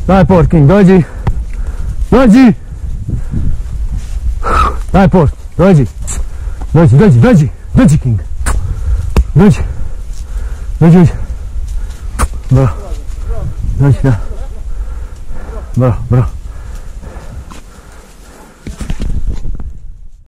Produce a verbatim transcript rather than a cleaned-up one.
Daj por, King, dođi. Dođi. Daj por, dođi. Dođi, dođi, dođi. Dođi, King. Dođi. Dođi, dođi. Bravo. Dođi, da. Bravo, bravo.